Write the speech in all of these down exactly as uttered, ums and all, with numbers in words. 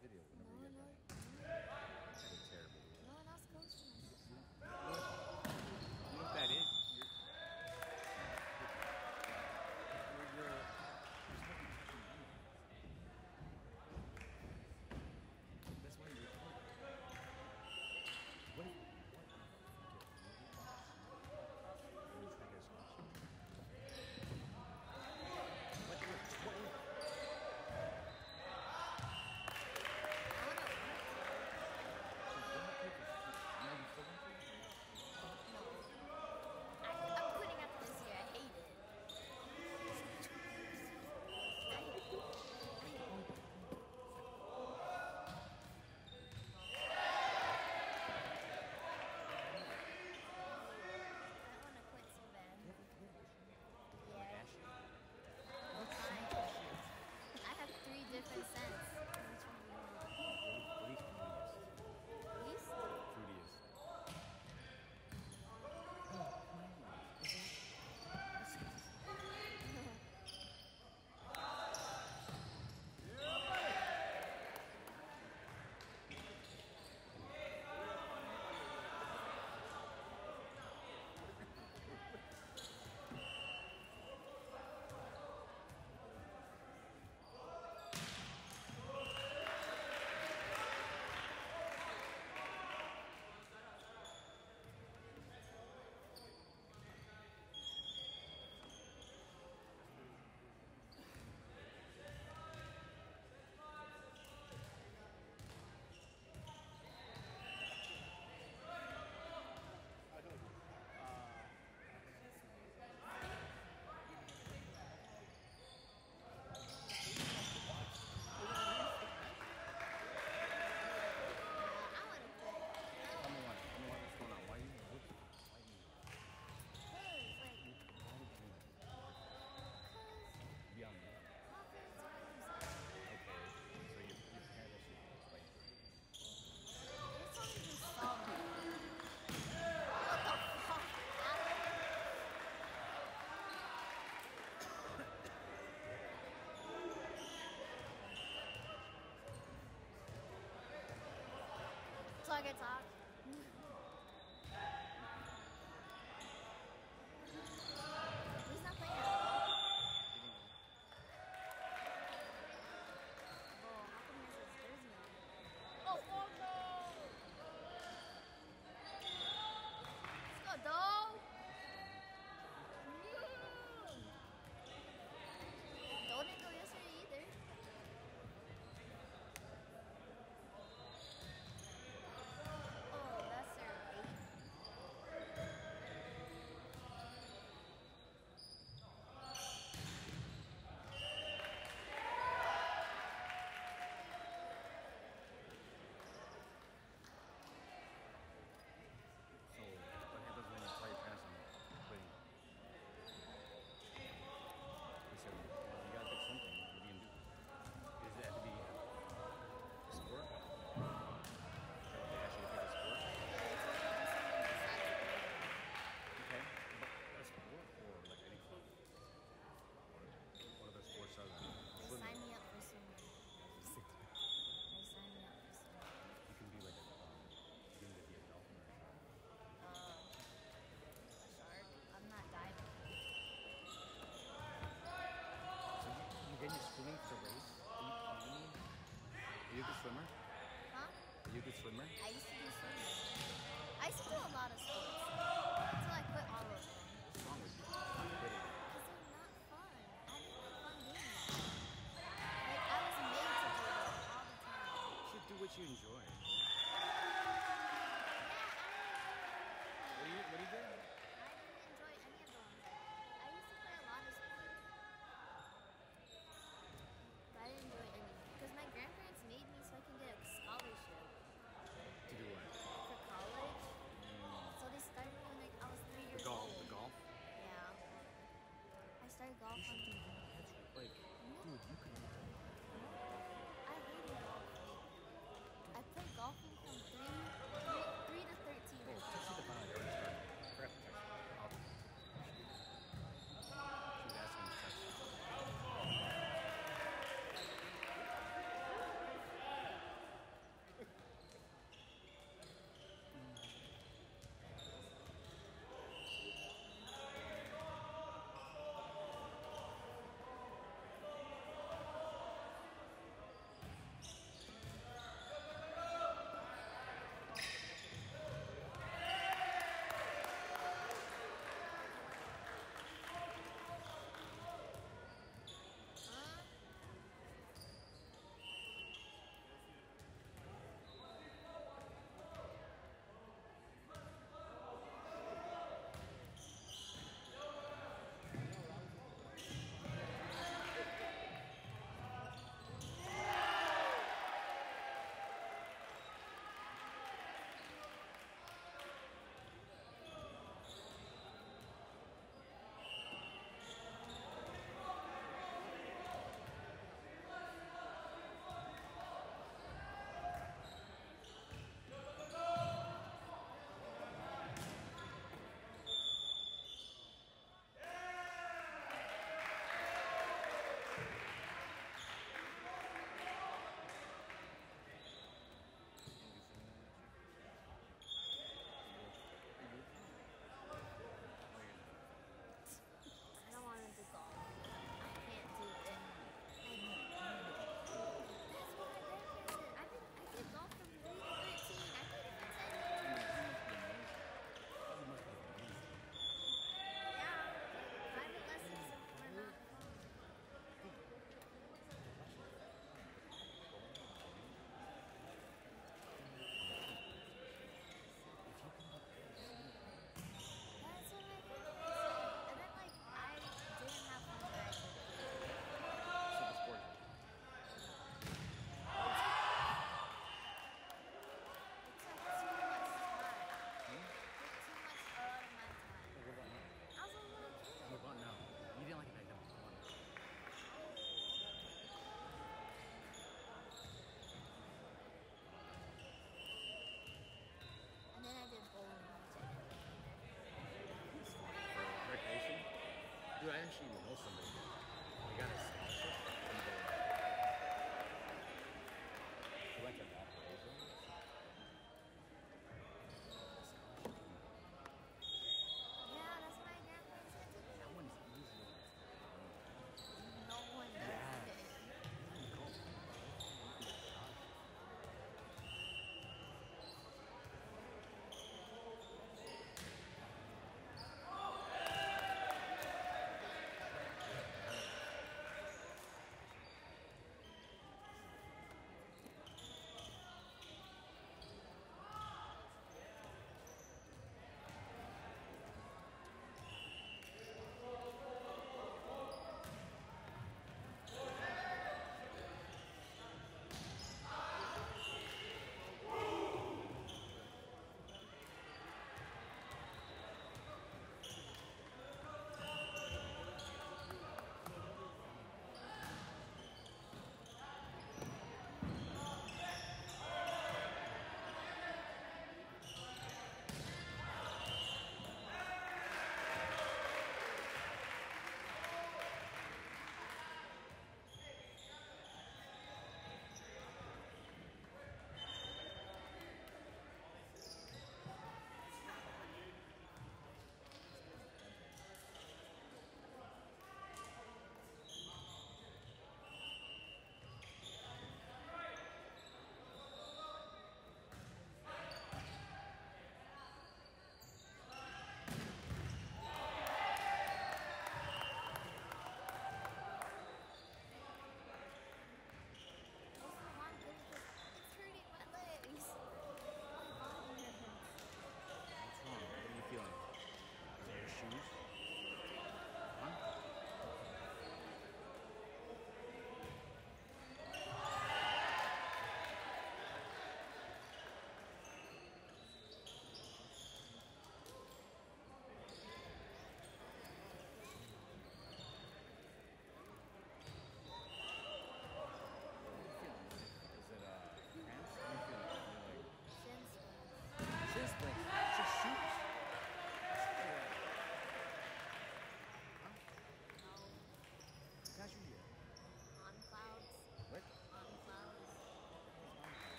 video whenever No, you get no. running. That's a terrible video. No one else goes to me. You know what that is? You're, you're, you're, you're supposed to be touching anything. That's why you're recording. What if, what if you get movie? What if, what if? Different scents. Which one do you want? Least fruitiest. Least? Fruitiest. Young. Okay, so your, your parents should explain to you. This song is just so good. So I can talk. He's not playing. Oh, oh no! Let's go, dog! Don't didn't go yesterday either. Oh, that's their eight. So, what happens when you tell your parents I'm quitting? They said, well, you gotta pick something. What are you gonna do? Does it have to be a sport? So they ask you to pick a sport? Okay, but a sport or like any club? Or what other sports are there? They signed me up for swimming. They signed me up for swimming. You can be like a, um, you can be a dolphin or a shark. Uh, a shark? I'm not diving. So you, you get your swimming to race? Are you, are you a good swimmer? Huh? Are you a good swimmer? I used to do swimming. I used to do a lot of sports. Until I quit all of them. What's wrong with you? I'm quitting. Because they're not fun. I didn't have fun doing them. Like, I was made to do them all the time. You should do what you enjoy. Yeah, What do you, what do you do? I didn't enjoy any of them. I used to play a lot of sports. But I didn't enjoy any. Because my grandparents made me so I can get a scholarship. To do what? For college. Mm. So they started when like I was three years The golf, old. the golf? Yeah. I started golf You on should do that. That's like, No. dude, you can. I hated golf. I played golfing from three, three, three to thirteen. Oh, text you the bond. I already started. I forgot to text you. I'll text you. She was asking me to text you.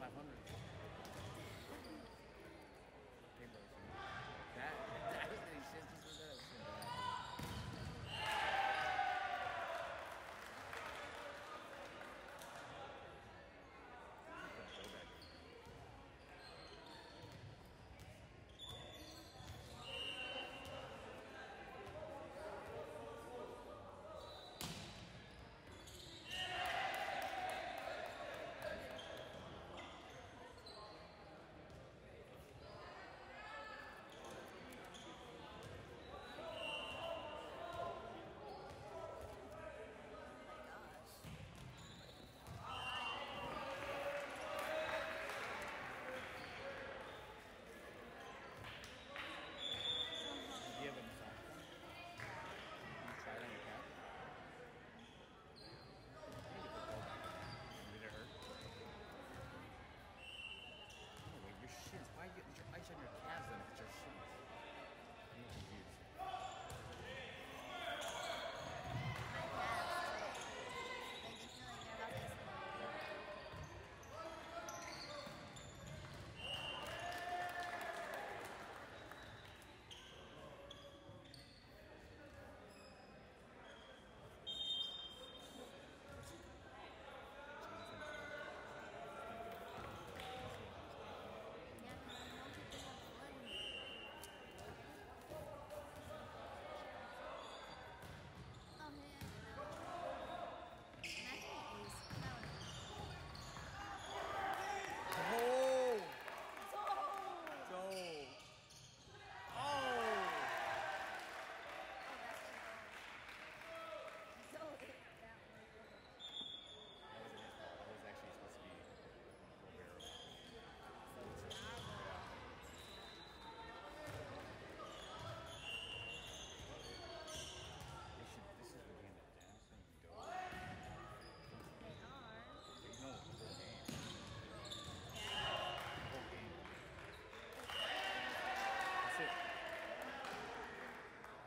five hundred.